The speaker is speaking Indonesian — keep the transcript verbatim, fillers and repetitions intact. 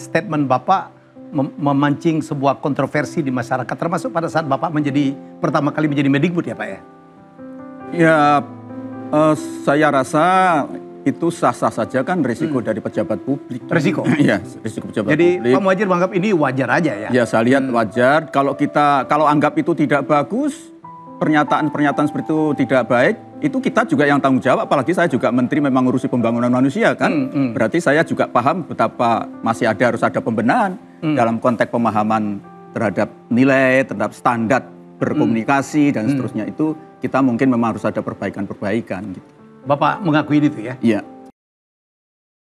statement Bapak mem memancing sebuah kontroversi di masyarakat, termasuk pada saat Bapak menjadi pertama kali menjadi Mendikbud ya Pak ya? Ya, uh, saya rasa itu sah-sah saja kan risiko hmm. dari pejabat publik. Risiko? Iya, risiko pejabat Jadi, publik. Jadi Pak Muhadjir menganggap ini wajar aja ya? Ya, saya lihat hmm. wajar. Kalau kita, kalau anggap itu tidak bagus, pernyataan-pernyataan seperti itu tidak baik, itu kita juga yang tanggung jawab. Apalagi saya juga menteri memang ngurusi pembangunan manusia kan. Hmm. Hmm. Berarti saya juga paham betapa masih ada harus ada pembenahan hmm. dalam konteks pemahaman terhadap nilai, terhadap standar berkomunikasi hmm. dan seterusnya. Hmm. Itu kita mungkin memang harus ada perbaikan-perbaikan gitu. Bapak mengakui itu ya? Iya.